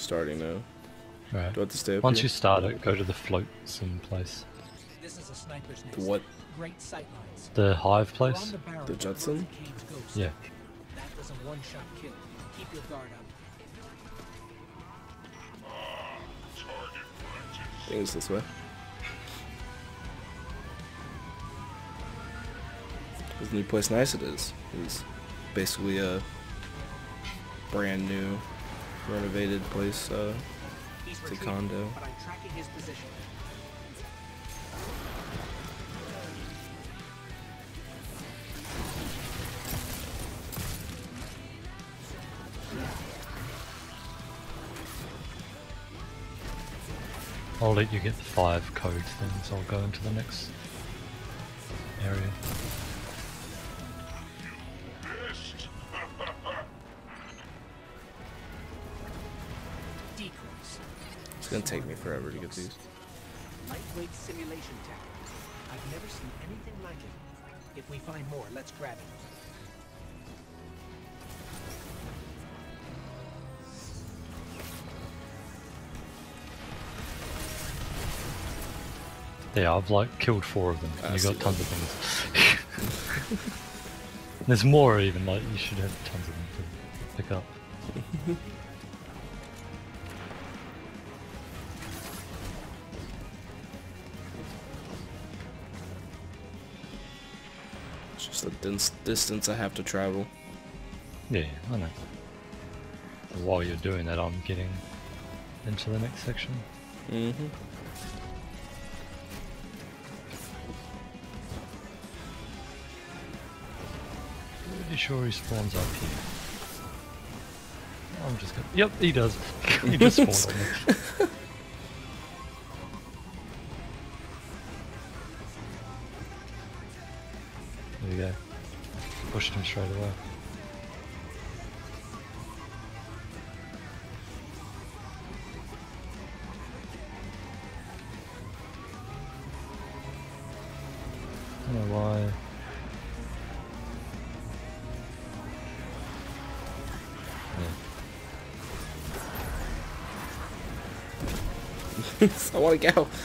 starting now. Right. Do I have to stay up Once here? you start it, go to the floats in place. This is a sniper's nest. The what? Great sightlines. The hive We're on place? the barrel The of Judson? Kane's ghost. Yeah. That was a one-shot kill. Keep your guard up. I think it's this way. This new place nice it is. It's basically a brand new renovated place, He's it's a retreating, condo. but I'm tracking his position. I'll let you get the 5 code things, I'll go into the next area. Decoys. It's gonna take me forever to get these. Lightweight simulation tactics. I've never seen anything like it. If we find more, let's grab it. Yeah, I've like killed 4 of them, I and you see got tons of things. There's more even, like you should have tons of them to pick up. It's just the distance I have to travel. Yeah, I know. While you're doing that, I'm getting into the next section. Mm-hmm. Pretty sure he spawns up here. I'm just gonna. Yep, he does. He just spawned on me. There we go. Pushed him straight away. I don't know why. I want to go.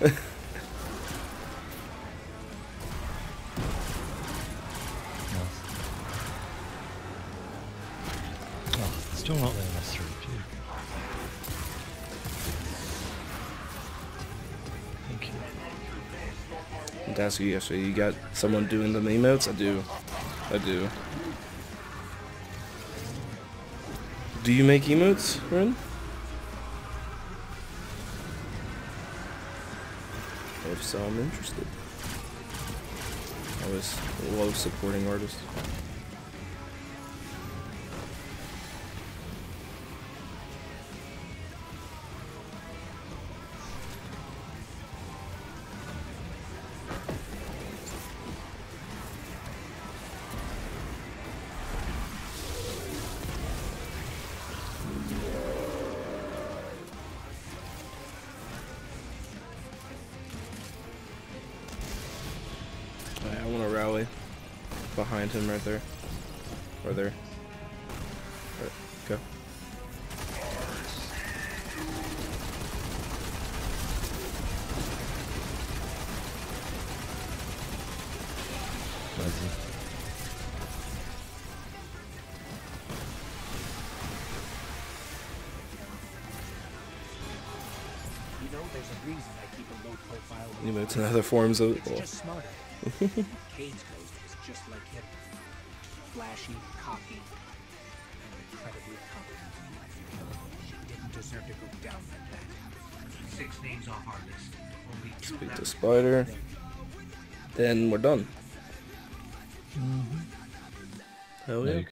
Oh, still not letting us through, gee. Thank you. To ask you yesterday, you got someone doing the emotes? I do. I do. Do you make emotes, Ren? If so, I'm interested. I always love supporting artists. Alright, I want to rally behind him right there. Or there. Alright, go. You know, there's a reason I keep a low profile. Emotes and other forms of. It's Well, just smarter. Kane's ghost was just like him. Flashy, cocky, and incredibly competent. She didn't deserve to go down like that. 6 names off our list. Only 2 speak left. to Spider. Then we're done. Hell No, yeah. you